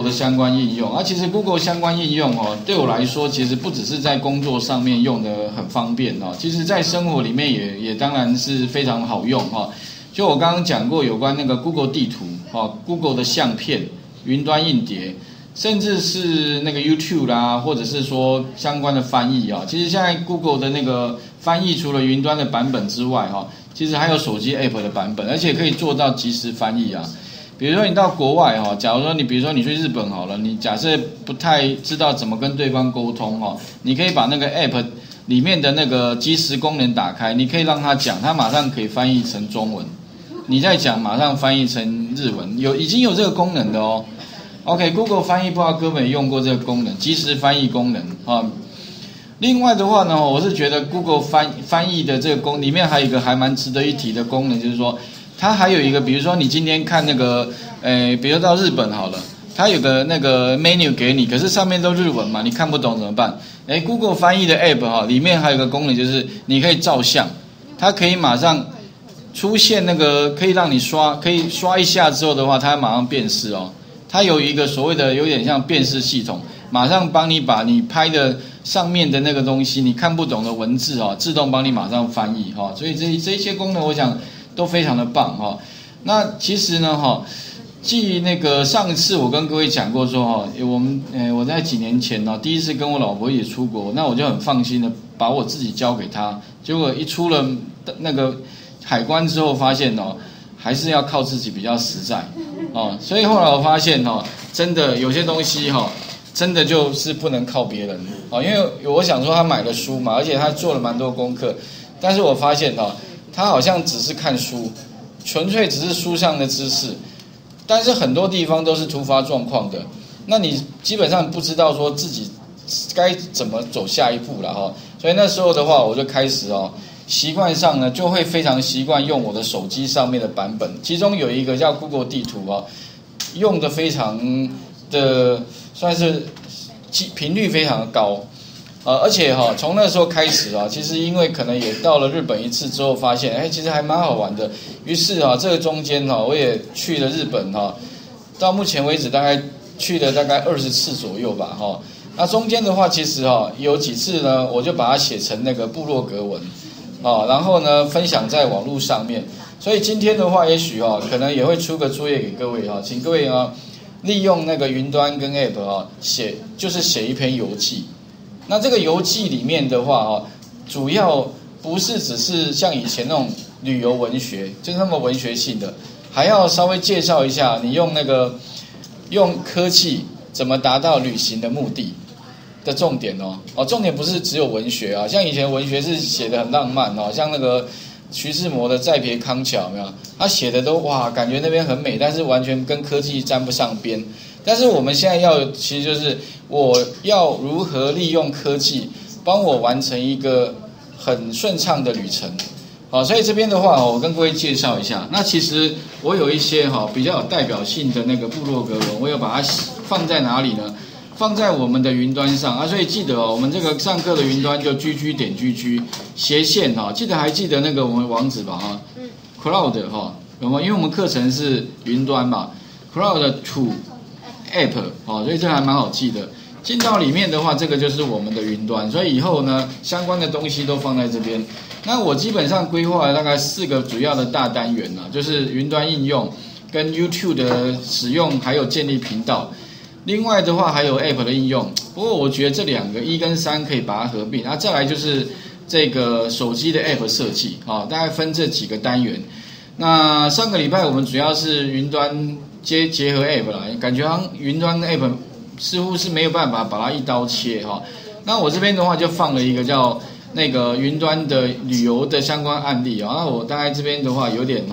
的相关应用，其实 Google 相关应用对我来说，其实不只是在工作上面用的很方便其实在生活里面也当然是非常好用就我刚刚讲过有关那个 Google 地图Google 的相片、云端硬碟，甚至是那个 YouTube 啦，或者是说相关的翻译其实现在 Google 的那个翻译除了云端的版本之外其实还有手机 App 的版本，而且可以做到即时翻译比如说你到国外假如说你比如说你去日本好了，你假设不太知道怎么跟对方沟通你可以把那个 App 里面的那个即时功能打开，你可以让他讲，他马上可以翻译成中文，你再讲马上翻译成日文，已经有这个功能的OK， Google 翻译不知道各位有用过这个功能，即时翻译功能另外的话呢，我是觉得 Google 翻译的这个里面还有一个还蛮值得一提的功能，就是说它还有一个，比如说你今天看那个，比如到日本好了，它有个那个 menu 给你，可是上面都日文嘛，你看不懂怎么办？Google 翻译的 app 里面还有一个功能，就是你可以照相，它可以马上出现那个可以让你可以刷一下之后的话，它马上辨识它有一个所谓的有点像辨识系统，马上帮你把你拍的上面的那个东西你看不懂的文字自动帮你马上翻译所以这些功能我想都非常的棒那其实呢继那个上一次我跟各位讲过说我在几年前第一次跟我老婆一起出国，那我就很放心的把我自己交给她，结果一出了那个海关之后发现还是要靠自己比较实在所以后来我发现真的有些东西真的就是不能靠别人因为我想说他买了书嘛，而且他做了蛮多功课，但是我发现他好像只是看书，纯粹只是书上的知识，但是很多地方都是突发状况的，那你基本上不知道说自己该怎么走下一步了所以那时候的话我就开始习惯上呢就会非常习惯用我的手机上面的版本，其中有一个叫 Google 地图用的非常的算是频率非常的高而且从那时候开始其实因为可能也到了日本一次之后，发现其实还蛮好玩的。于是这个中间我也去了日本到目前为止大概去了大概20次左右吧那中间的话其实有几次呢，我就把它写成那个部落格文然后呢分享在网络上面。所以今天的话也许可能也会出个作业给各位请各位利用那个云端跟 App 写一篇游记。那这个游记里面的话主要不是只是像以前那种旅游文学，就是那么文学性的，还要稍微介绍一下你用科技怎么达到旅行的目的的重点重点不是只有文学像以前文学是写得很浪漫像那个徐志摩的《再别康桥》有没有？他写的都感觉那边很美，但是完全跟科技沾不上边。但是我们现在其实就是我要如何利用科技帮我完成一个很顺畅的旅程所以这边的话我跟各位介绍一下。那其实我有一些比较有代表性的那个部落格文，我有把它放在哪里呢？放在我们的云端上所以记得我们这个上课的云端就 gg.gg 斜线还记得那个我们网址吧Cloud 有没有？因为我们课程是云端嘛 Cloud to App 所以这还蛮好记的。进到里面的话，这个就是我们的云端，所以以后呢相关的东西都放在这边。那我基本上规划了大概4个主要的大单元就是云端应用跟 YouTube 的使用，还有建立频道。另外的话还有 App 的应用，不过我觉得这2个1跟3可以把它合并。再来就是这个手机的 App 设计大概分这几个单元。那上个礼拜我们主要是云端结合 App 啦，感觉好像云端 App 似乎是没有办法把它一刀切那我这边的话就放了一个叫那个云端的旅游的相关案例那我大概这边的话有点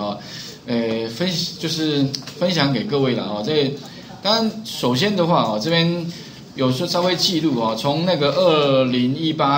就是分享给各位了这当然首先的话这边有时候稍微记录从那个2018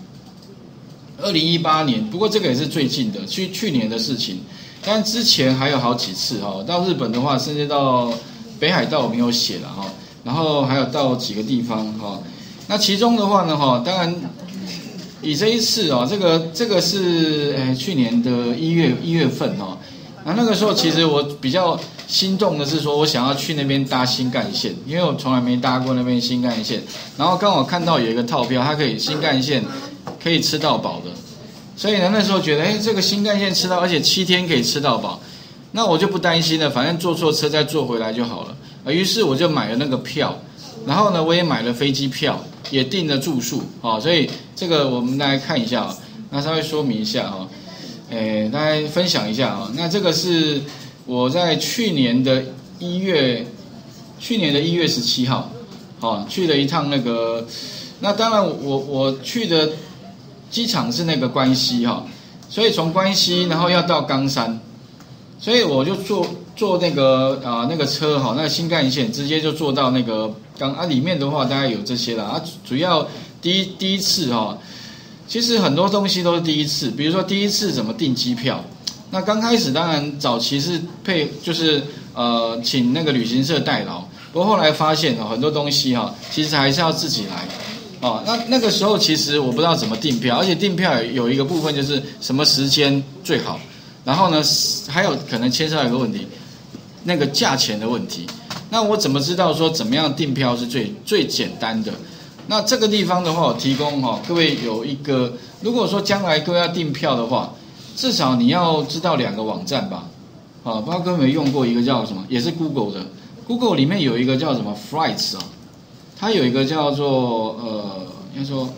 年，不过这个也是最近的去年的事情，但之前还有好几次到日本的话，甚至到北海道我没有写了然后还有到几个地方那其中的话呢当然以这一次这个是去年的1月份那个时候其实我比较心动的是说我想要去那边搭新干线，因为我从来没搭过那边新干线，然后刚好看到有一个套票，它可以新干线可以吃到饱的，所以呢那时候觉得，这个新干线吃到，而且7天可以吃到饱，那我就不担心了，反正坐错车再坐回来就好了。于是我就买了那个票，然后呢我也买了飞机票，也订了住宿，所以这个我们来看一下那稍微说明一下大家分享一下那这个是我在去年的1月17号，去了一趟那个，那当然我去的机场是那个关西所以从关西然后要到冈山，所以我就坐那个那个车那个新干线直接就坐到那个里面的话大概有这些啦主要第一次其实很多东西都是第一次，比如说第一次怎么订机票。那刚开始当然早期是就是请那个旅行社代劳，不过后来发现很多东西其实还是要自己来那个时候其实我不知道怎么订票，而且订票有一个部分就是什么时间最好，然后呢还有可能牵涉到一个问题，那个价钱的问题。那我怎么知道说怎么样订票是最简单的？那这个地方的话，我提供各位有一个，如果说将来各位要订票的话，至少你要知道2个网站吧，不知道各位有没有用过一个叫什么，也是 Google 的 ，Google 里面有一个叫什么 Flights 它有一个叫做应该说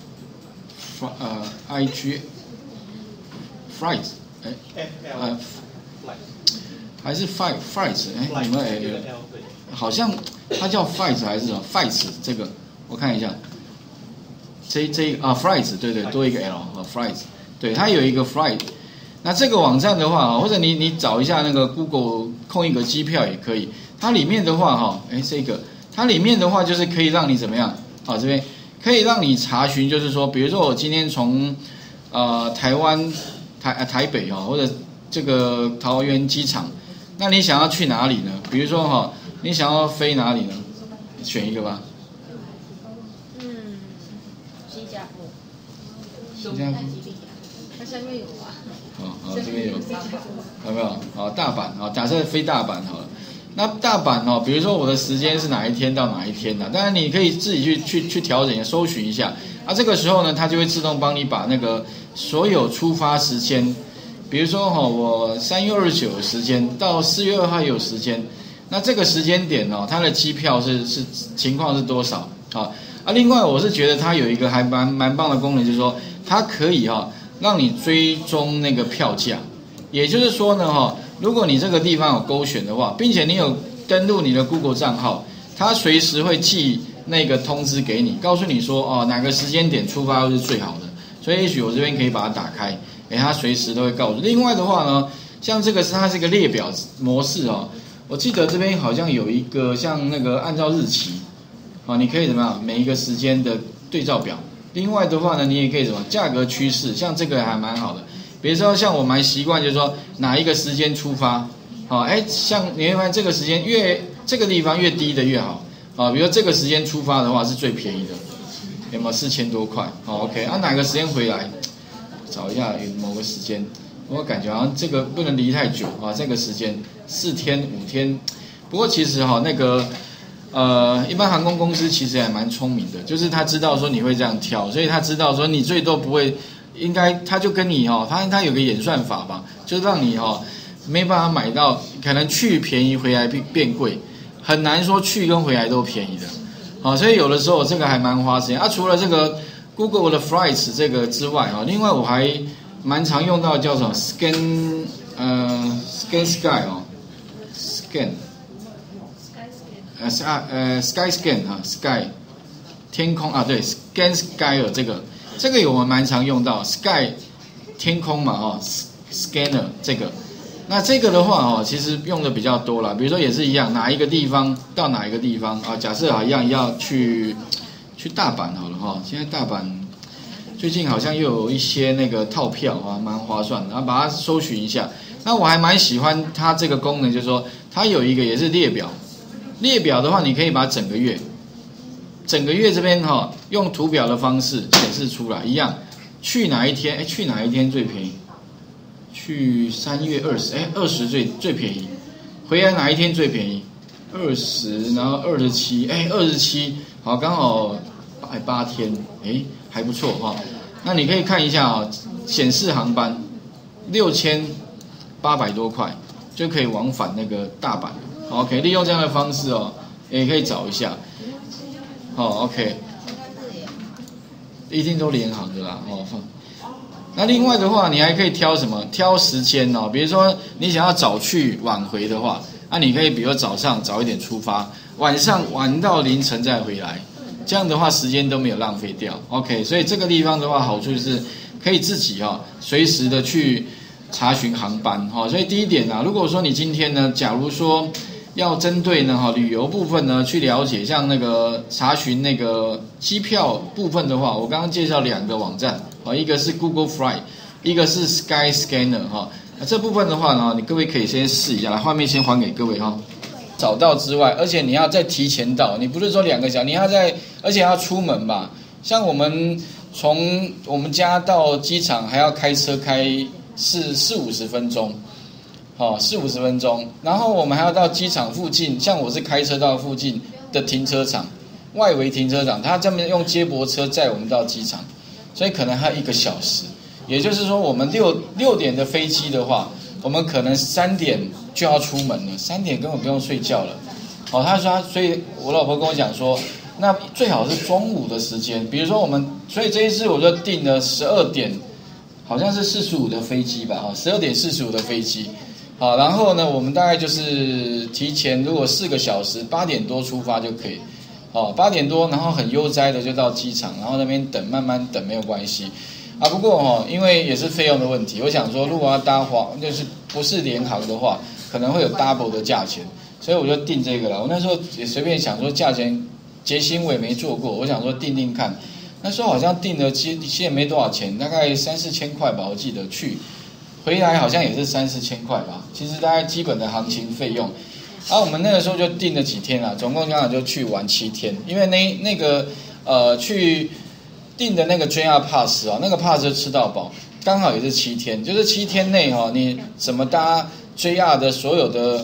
IG Flights 还是 Flights 你们好像它叫 Flights 还是什么 Flights 这个。我看一下，Flights 对，多一个 L Flights 对，它有一个 Flight。那这个网站的话或者你找一下那个 Google 空一个机票也可以。它里面的话它里面的话就是可以让你怎么样这边可以让你查询，就是说，比如说我今天从台湾台北或者这个桃园机场，那你想要去哪里呢？比如说你想要飞哪里呢？选一个吧。新加坡，它下面有这边有没有？大阪假设飞大阪好了。那大阪比如说我的时间是哪一天到哪一天呢？当然你可以自己去调整搜寻一下。这个时候呢，它就会自动帮你把那个所有出发时间，比如说我3月29有时间到4月2号有时间，那这个时间点它的机票是情况是多少另外我是觉得它有一个还蛮棒的功能，就是说它可以让你追踪那个票价，也就是说呢如果你这个地方有勾选的话，并且你有登录你的 Google 账号，它随时会寄那个通知给你，告诉你说哪个时间点出发是最好的。所以也许我这边可以把它打开，它随时都会告诉。另外的话呢，像这个它是一个列表模式我记得这边好像有一个像那个按照日期你可以怎么样每一个时间的对照表。另外的话呢，你也可以什么价格趋势，像这个还蛮好的。比如说像我蛮习惯就是说哪一个时间出发像你会发现这个时间这个地方越低的越好比如说这个时间出发的话是最便宜的，有没有4000多块OK 哪个时间回来找一下有某个时间，我感觉好像这个不能离太久这个时间4天5天。不过其实那个一般航空公司其实还蛮聪明的，就是他知道说你会这样挑，所以他知道说你最多不会，应该他就跟你他有个演算法吧，就让你没办法买到，可能去便宜回来变贵，很难说去跟回来都便宜的所以有的时候这个还蛮花时间除了这个 Google 的 Flights 这个之外另外我还蛮常用到叫什么 Scan Sky Scan Sky Scan Sky 天空对 Scan Sky 这个我蛮常用到 Sky 天空嘛Scanner 这个。那这个的话其实用的比较多啦，比如说也是一样，哪一个地方到哪一个地方假设一样要去大阪好了现在大阪最近好像又有一些那个套票蛮划算的，然后把它搜寻一下。那我还蛮喜欢它这个功能，就是说它有一个也是列表。列表的话，你可以把整个月这边用图表的方式显示出来，一样去哪一天去哪一天最便宜？去3月20，20最便宜回来哪一天最便宜？20，然后27，哎，27，好，刚好8天，哎，还不错哈。那你可以看一下啊，显示航班6800多块就可以往返那个大阪。OK， 利用这样的方式哦，也可以找一下。OK， 一定都联航的啦。那另外的话，你还可以挑什么？挑时间哦，比如说你想要早去晚回的话，你可以比如早上早一点出发，晚上玩到凌晨再回来，这样的话时间都没有浪费掉。OK， 所以这个地方的话，好处是可以自己随时的去查询航班。所以第一点如果说你今天呢，假如说要针对呢旅游部分呢去了解，像那个查询那个机票部分的话，我刚刚介绍2个网站，一个是 Google Flight， 一个是 Skyscanner。这部分的话呢，你各位可以先试一下，来画面先还给各位找到之外，而且你要再提前到，你不是说2个小时，你要而且要出门吧。像我们从我们家到机场还要开车开40-50分钟。40-50分钟，然后我们还要到机场附近，像我是开车到附近的停车场，外围停车场，他这边用接驳车载我们到机场，所以可能还有1个小时。也就是说，我们6点的飞机的话，我们可能3点就要出门了，3点根本不用睡觉了。他说所以我老婆跟我讲说，那最好是中午的时间，比如说所以这一次我就订了12点，好像是45的飞机吧，12点45的飞机。然后呢，我们大概就是提前，如果4个小时，8点多出发就可以。8点多，然后很悠哉的就到机场，然后那边等，慢慢等没有关系。不过因为也是费用的问题，我想说，如果要搭就是不是联航的话，可能会有 double 的价钱，所以我就订这个了。我那时候也随便想说，价钱节薪我也没做过，我想说订订看。那时候好像订了，其实也没多少钱，大概3-4千块吧，我记得去。回来好像也是3-4千块吧，其实大概基本的行情费用。我们那个时候就订了几天总共刚好就去玩7天，因为那个去订的那个 JR Pass 那个 Pass 就吃到饱，刚好也是7天，就是7天内你怎么搭 JR 的所有的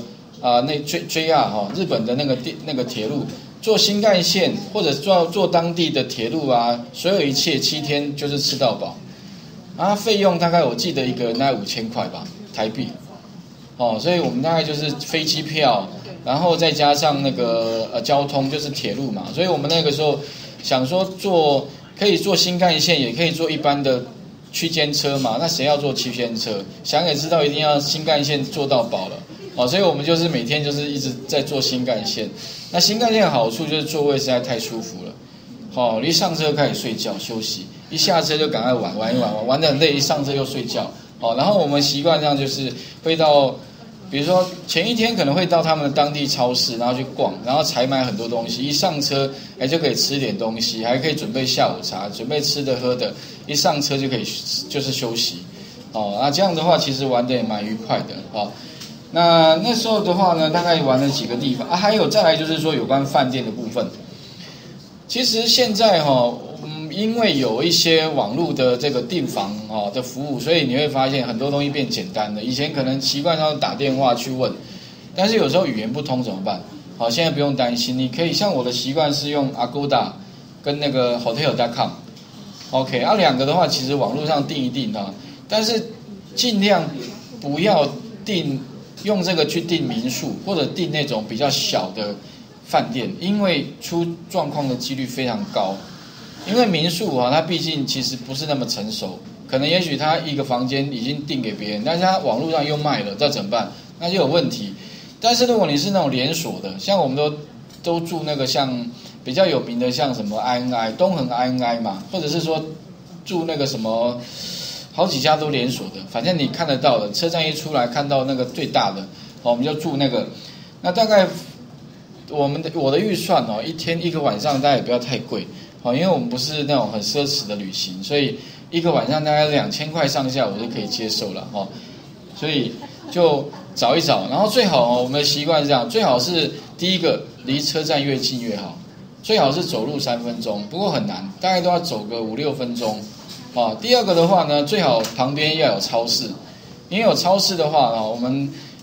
JR 日本的那个铁路，坐新干线或者坐当地的铁路所有一切7天就是吃到饱。费用大概我记得一个人大概5000块吧，台币。所以我们大概就是飞机票，然后再加上那个交通，就是铁路嘛。所以我们那个时候想说可以坐新干线，也可以坐一般的区间车嘛。那谁要坐区间车？想也知道一定要新干线坐到饱了。所以我们就是每天就是一直在坐新干线。那新干线的好处就是座位实在太舒服了。一上车开始睡觉休息。一下车就赶快玩得很累，一上车又睡觉。然后我们习惯上就是会到，比如说前一天可能会到他们的当地超市，然后去逛，然后采买很多东西。一上车就可以吃点东西，还可以准备下午茶，准备吃的喝的。一上车就可以就是休息。那这样的话其实玩得也蛮愉快的。那时候的话呢，大概玩了几个地方还有再来就是说有关饭店的部分。其实现在因为有一些网络的这个订房的服务，所以你会发现很多东西变简单了。以前可能习惯上打电话去问，但是有时候语言不通怎么办？现在不用担心，你可以像我的习惯是用 Agoda 跟那个 Hotel.com。OK， 2个的话其实网络上订一订但是尽量不要用这个去订民宿或者订那种比较小的饭店，因为出状况的几率非常高。因为民宿它毕竟其实不是那么成熟，可能也许他一个房间已经订给别人，但是他网络上又卖了，这怎么办？那就有问题。但是如果你是那种连锁的，像我们都住那个像比较有名的，像什么 INI 东恒 INI 嘛，或者是说住那个什么好几家都连锁的，反正你看得到的，车站一出来看到那个最大的，我们就住那个。那大概我的预算一天一个晚上大概也不要太贵。因为我们不是那种很奢侈的旅行，所以一个晚上大概2000块上下我就可以接受了所以就找一找，然后最好我们的习惯是这样，最好是第一个离车站越近越好，最好是走路3分钟，不过很难，大概都要走个5-6分钟第二个的话呢，最好旁边要有超市，因为有超市的话我们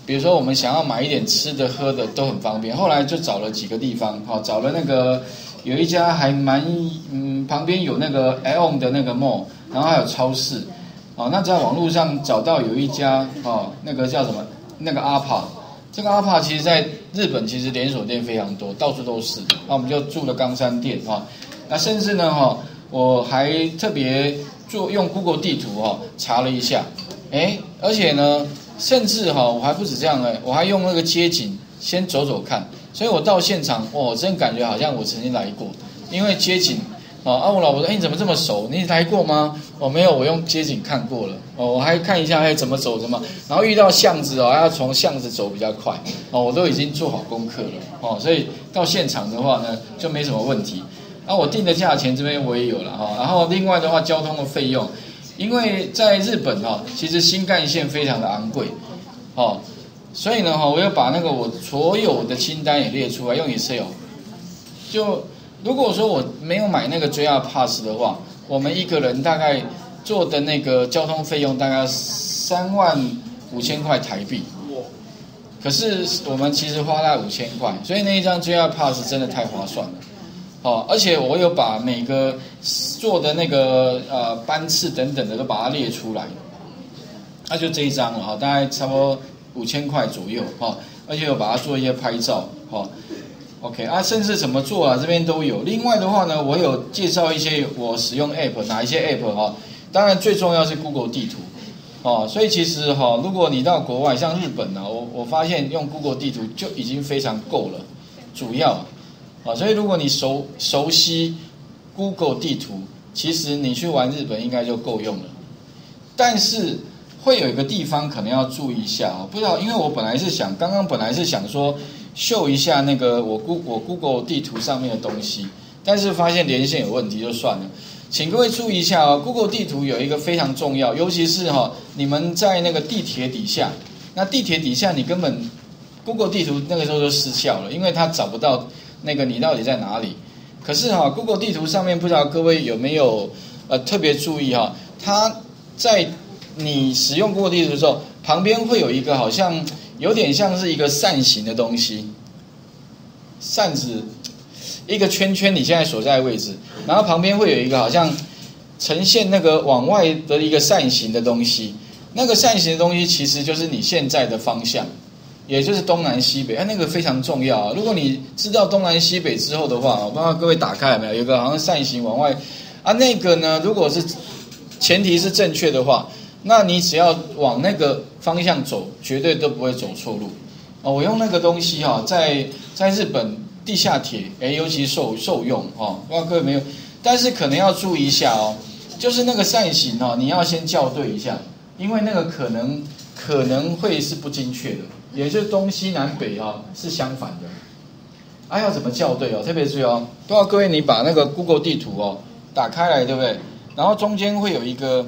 比如说我们想要买一点吃的喝的都很方便。后来就找了几个地方，找了那个有一家还蛮旁边有那个 AEON 的那个 mall， 然后还有超市。那在网络上找到有一家那个叫什么那个阿帕，这个阿帕其实在日本其实连锁店非常多，到处都是。那我们就住了冈山店那甚至呢我还特别用 Google 地图查了一下，而且呢甚至我还不止这样我还用那个街景先走走看，所以我到现场我真感觉好像我曾经来过，因为街景。我老婆说：“你怎么这么熟？你来过吗？”没有，我用街景看过了。我还看一下，怎么走，然后遇到巷子还要从巷子走比较快。我都已经做好功课了。所以到现场的话呢，就没什么问题。我定的价钱这边我也有了然后另外的话，交通的费用，因为在日本其实新干线非常的昂贵所以呢我要把那个我所有的清单也列出来，用 Excel 如果说我没有买那个 JR Pass 的话，我们一个人大概做的那个交通费用大概35000块台币。可是我们其实花了5000块，所以那一张 JR Pass 真的太划算了。而且我有把每个做的那个班次等等的都把它列出来。那就这一张了大概差不多5000块左右而且有把它做一些拍照OK 甚至怎么做这边都有。另外的话呢，我有介绍一些我使用 App， 哪一些 App 当然最重要是 Google 地图所以其实如果你到国外像日本我发现用 Google 地图就已经非常够了，主要所以如果你熟悉 Google 地图，其实你去玩日本应该就够用了。但是会有一个地方可能要注意一下不知道，因为我本来是想说秀一下那个我 Google 地图上面的东西，但是发现连线有问题就算了。请各位注意一下Google 地图有一个非常重要，尤其是你们在那个地铁底下，那地铁底下你根本 Google 地图那个时候就失效了，因为它找不到那个你到底在哪里。可是Google 地图上面不知道各位有没有特别注意它在你使用 Google 地图的时候，旁边会有一个好像有点像是一个扇形的东西，扇子一个圈圈，你现在所在的位置，然后旁边会有一个好像呈现那个往外的一个扇形的东西，那个扇形的东西其实就是你现在的方向，也就是东南西北那个非常重要如果你知道东南西北之后的话，我不知道各位打开有没有，有个好像扇形往外那个呢，如果是前提是正确的话，那你只要往那个方向走，绝对都不会走错路我用那个东西在日本地下铁尤其受用不知道各位没有，但是可能要注意一下就是那个扇形你要先校对一下，因为那个可能会是不精确的，也就是东西南北是相反的要怎么校对特别注意不知道各位你把那个 Google 地图打开来，对不对？然后中间会有一个，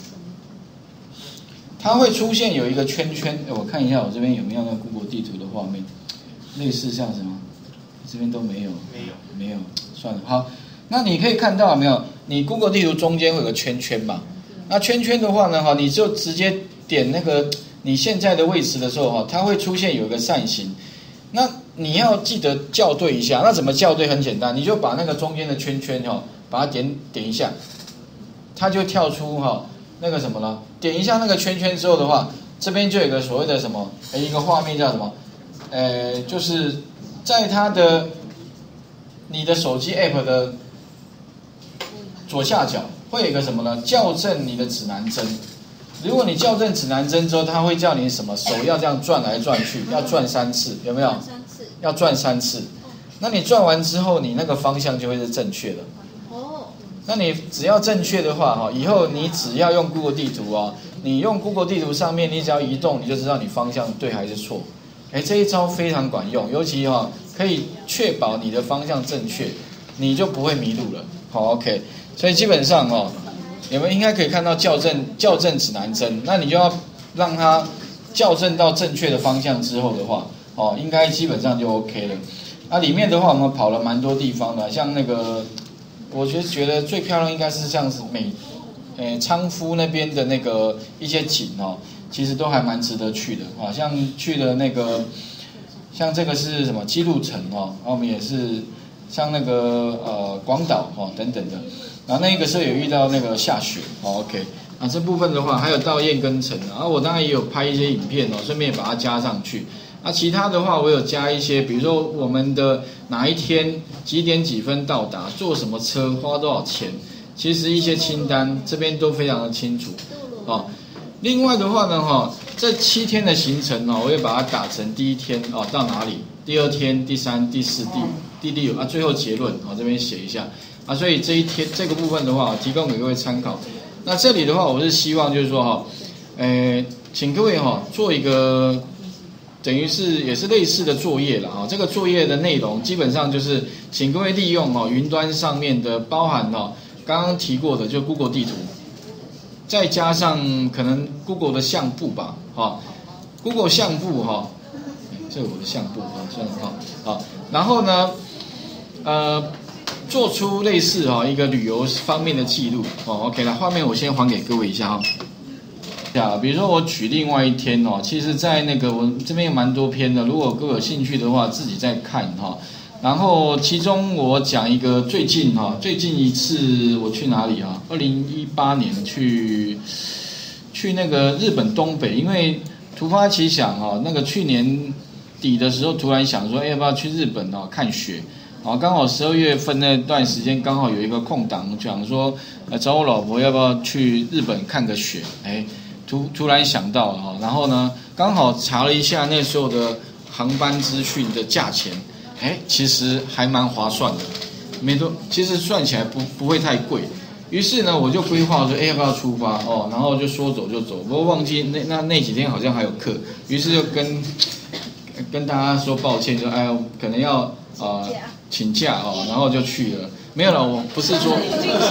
它会出现有一个圈圈我看一下我这边有没有那个 Google 地图的画面，类似像什么这边都没有，算了好，那你可以看到有没有，你 Google 地图中间会有个圈圈嘛，那圈圈的话呢你就直接点那个你现在的位置的时候它会出现有一个扇形，那你要记得校对一下。那怎么校对？很简单，你就把那个中间的圈圈把它点一下，它就跳出那个什么了。点一下那个圈圈之后的话，这边就有一个所谓的什么一个画面叫什么就是在它的你的手机 App 的左下角会有一个什么呢？校正你的指南针。如果你校正指南针之后，它会叫你什么？手要这样转来转去，要转3次，有没有？要转3次。那你转完之后，你那个方向就会是正确的。那你只要正确的话以后你只要用 Google 地图你用 Google 地图上面，你只要移动，你就知道你方向对还是错。这一招非常管用，尤其可以确保你的方向正确，你就不会迷路了。好 ，OK。所以基本上你们应该可以看到校正指南针，那你就要让它校正到正确的方向之后的话，应该基本上就 OK 了。那里面的话，我们跑了蛮多地方的，像那个，我觉得最漂亮应该是像是昌夫那边的那个一些景其实都还蛮值得去的啊。像去的那个，像这个是什么基路城哦，然后我们也是像那个广岛哦等等的，然后那个时候有遇到那个下雪哦 ，OK。啊，这部分的话还有到燕根城，然后我当然也有拍一些影片哦，顺便把它加上去。那其他的话，我有加一些，比如说我们的哪一天几点几分到达，坐什么车，花多少钱，其实一些清单这边都非常的清楚哦。另外的话呢，这7天的行程我也把它打成第1天到哪里，第2天、第3、第4、第6啊，最后结论这边写一下啊。所以这一天这个部分的话，提供给各位参考。那这里的话，我是希望就是说请各位做一个等于是也是类似的作业了这个作业的内容基本上就是请各位利用云端上面的包含刚刚提过的就 Google 地图，再加上可能 Google 的相簿吧Google 相簿这是我的相簿算了然后呢做出类似一个旅游方面的记录OK 了，画面我先还给各位一下比如说我举另外一天其实在那个我这边有蛮多篇的，如果各位有兴趣的话自己再看然后其中我讲一个最近一次我去哪里2018年去那个日本东北，因为突发奇想那个去年底的时候突然想说要不要去日本看雪刚好12月份那段时间刚好有一个空档，讲说找我老婆要不要去日本看个雪，突然想到了然后呢刚好查了一下那时候的航班资讯的价钱，其实还蛮划算的，其实算起来不会太贵。于是呢我就规划说要不要出发然后就说走就走，不过忘记那几天好像还有课，于是就跟大家说抱歉，就可能要请假然后就去了。没有了，我不是说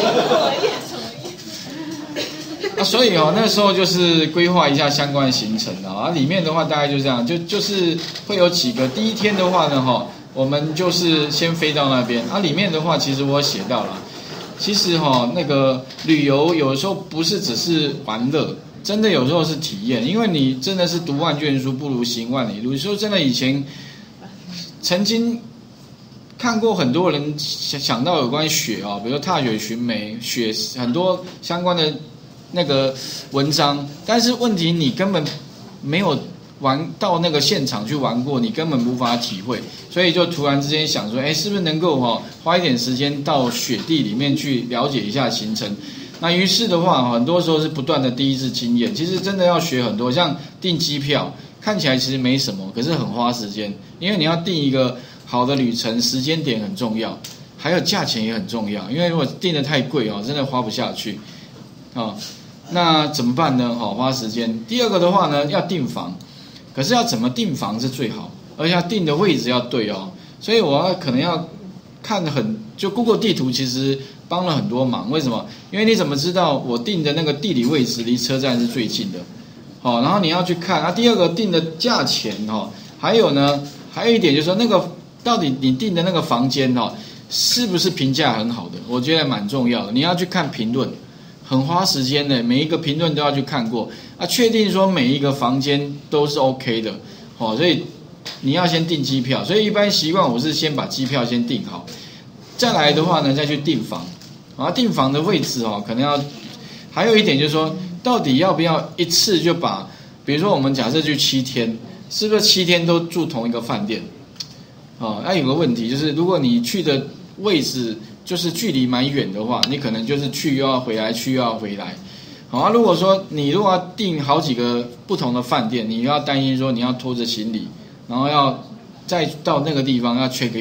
所以那时候就是规划一下相关的行程里面的话大概就这样，就是会有几个。第一天的话呢我们就是先飞到那边里面的话其实我写到了，其实那个旅游有时候不是只是玩乐，真的有时候是体验，因为你真的是读万卷书不如行万里路。说真的，以前曾经看过很多人想到有关雪比如说踏雪寻梅雪很多相关的那个文章，但是问题你根本没有玩到那个现场去玩过，你根本无法体会，所以就突然之间想说是不是能够花一点时间到雪地里面去了解一下行程。那于是的话很多时候是不断的第一次经验，其实真的要学很多，像订机票看起来其实没什么，可是很花时间，因为你要订一个好的旅程，时间点很重要，还有价钱也很重要，因为如果订得太贵真的花不下去那怎么办呢花时间。第二个的话呢要订房，可是要怎么订房是最好，而且要订的位置要对所以我可能要看就 Google 地图其实帮了很多忙。为什么？因为你怎么知道我订的那个地理位置离车站是最近的然后你要去看第二个订的价钱还有一点就是说那个到底你订的那个房间是不是评价很好的，我觉得蛮重要的。你要去看评论，很花时间的，每一个评论都要去看过确定说每一个房间都是 OK 的所以你要先订机票。所以一般习惯我是先把机票先订好，再来的话呢再去订房订房的位置可能要还有一点就是说到底要不要一次就把，比如说我们假设去7天，是不是7天都住同一个饭店那有个问题就是，如果你去的位置就是距离蛮远的话，你可能就是去又要回来，去又要回来如果说你如果要订好几个不同的饭店，你又要担心说你要拖着行李，然后要再到那个地方要 check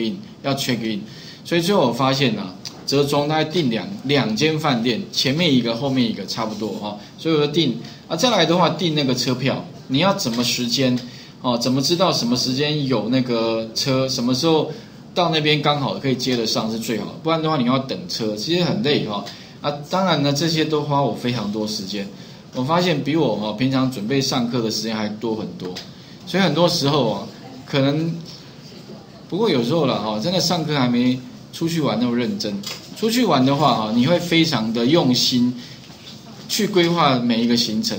in，所以最后我发现折中大概订两间饭店，前面一个后面一个差不多所以我就订再来的话订那个车票，你要怎么时间怎么知道什么时间有那个车，什么时候到那边刚好可以接得上是最好，不然的话你要等车，其实很累当然呢这些都花我非常多时间，我发现比我平常准备上课的时间还多很多，所以很多时候可能不过有时候了真的上课还没出去玩那么认真。出去玩的话你会非常的用心去规划每一个行程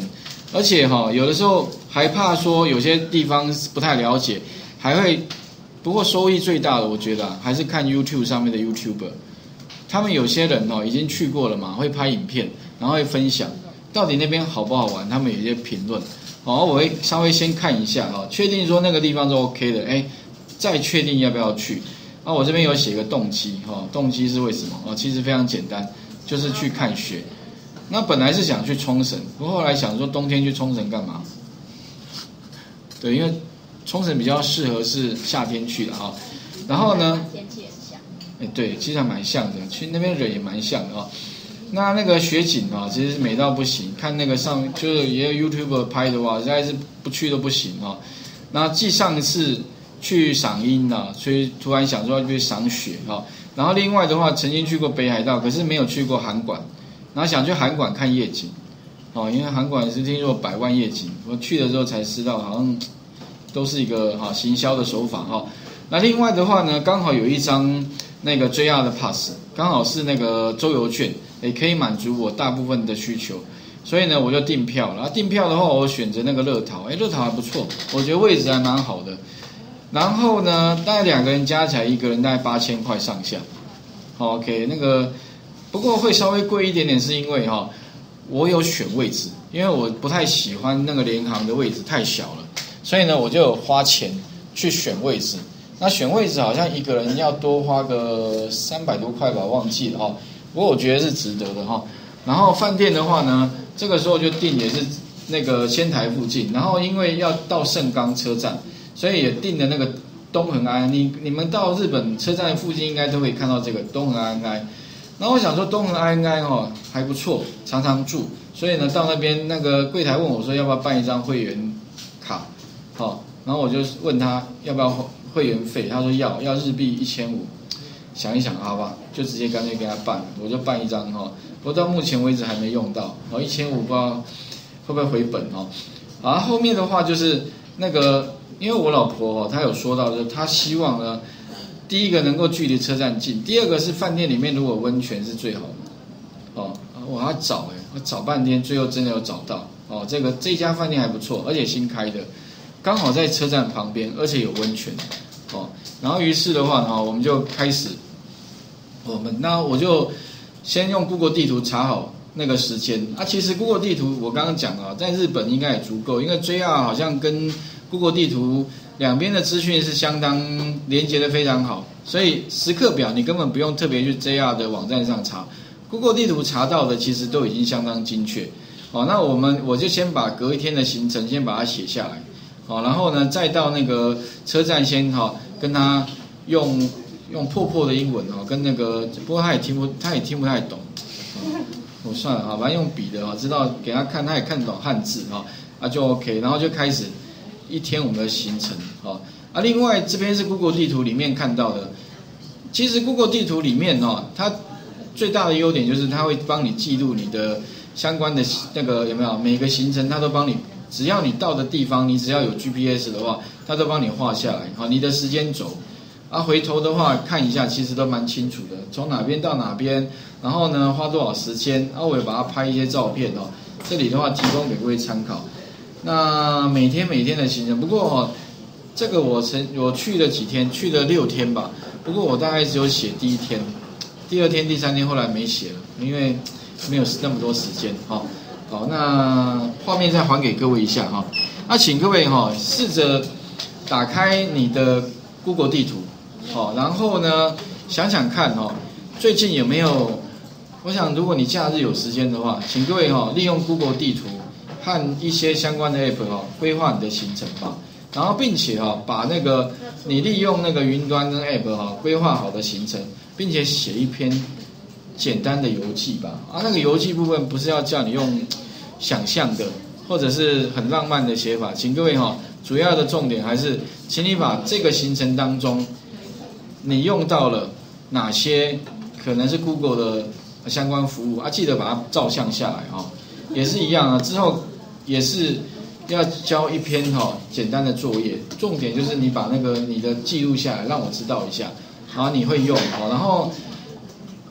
而且有的时候还怕说有些地方不太了解，还会，不过收益最大的我觉得还是看 YouTube 上面的 YouTuber， 他们有些人已经去过了嘛，会拍影片，然后会分享到底那边好不好玩，他们有一些评论，我会稍微先看一下确定说那个地方是 OK 的，再确定要不要去。我这边有写个动机，动机是为什么？其实非常简单，就是去看雪。那本来是想去冲绳，不过后来想说冬天去冲绳干嘛？对，因为冲绳比较适合是夏天去的然后呢， 天气也是像。 对，其实还蛮像的，去那边人也蛮像的那个雪景其实美到不行，看那个上就是也有 YouTuber 拍的话，实在是不去都不行那继上一次去赏樱所以突然想说要去赏雪然后另外的话，曾经去过北海道，可是没有去过函馆，然后想去函馆看夜景因为函馆是听说100万夜景，我去的时候才知道，好像都是一个行销的手法那另外的话呢，刚好有一张那个 JR 的 pass， 刚好是那个周游券，也可以满足我大部分的需求，所以呢我就订票了。订票的话，我选择那个乐桃，乐桃还不错，我觉得位置还蛮好的。然后呢，大概2个人加起来，一个人大概8000块上下。OK， 那个不过会稍微贵一点点，是因为我有选位置，因为我不太喜欢那个联航的位置太小了，所以呢我就有花钱去选位置。那选位置好像一个人要多花个300多块吧，忘记了不过我觉得是值得的然后饭店的话呢，这个时候就订也是那个仙台附近，然后因为要到盛冈车站，所以也订了那个东横安安。你们到日本车站附近应该都可以看到这个东横安安。然后我想说东横安安还不错，常常住，所以呢到那边那个柜台问我说要不要办一张会员卡然后我就问他要不要会员费，他说要日币1500，想一想好吧，就直接干脆给他办了，我就办一张不过到目前为止还没用到1500，不知道会不会回本后面的话就是那个，因为我老婆她有说到，就是她希望呢，第一个能够距离车站近，第二个是饭店里面如果有温泉是最好的我要找我找半天，最后真的有找到这家饭店还不错，而且新开的，刚好在车站旁边，而且有温泉然后于是的话我们就开始，那我就先用 Google 地图查好那个时间其实 Google 地图我刚刚讲在日本应该也足够，因为 JR 好像跟 Google 地图两边的资讯是相当连接的非常好，所以时刻表你根本不用特别去 JR 的网站上查， Google 地图查到的其实都已经相当精确那我就先把隔一天的行程先把它写下来然后呢再到那个车站先跟他用破破的英文跟那个，不过他也听不太懂我算了反正用笔的知道给他看，他也看得懂汉字就 OK， 然后就开始一天我们的行程另外这边是 Google 地图里面看到的，其实 Google 地图里面它最大的优点就是它会帮你记录你的相关的那个有没有每个行程，它都帮你，只要你到的地方，你只要有 GPS 的话，它都帮你画下来你的时间轴回头的话看一下，其实都蛮清楚的，从哪边到哪边，然后呢花多少时间我也把它拍一些照片这里的话提供给各位参考。那每天的行程，不过这个我去了几天，去了6天吧，不过我大概只有写第1天、第2天、第3天，后来没写了，因为没有那么多时间好，那画面再还给各位一下那请各位试着打开你的 Google 地图然后呢想想看最近有没有，我想如果你假日有时间的话，请各位利用 Google 地图和一些相关的 App 规划你的行程然后并且把那个你利用那个云端跟 App 规划好的行程，并且写一篇简单的游记吧那个游记部分不是要叫你用想象的或者是很浪漫的写法，请各位主要的重点还是请你把这个行程当中你用到了哪些可能是 Google 的相关服务记得把它照相下来也是一样之后也是要交一篇简单的作业，重点就是你把那个你的记录下来，让我知道一下你会用然后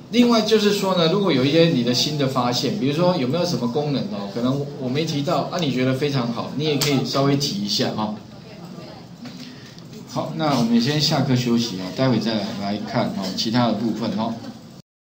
另外就是说呢，如果有一些你的新的发现，比如说有没有什么功能哦，可能我没提到啊，你觉得非常好，你也可以稍微提一下哈。好，那我们先下课休息啊，待会再来看哦其他的部分哈。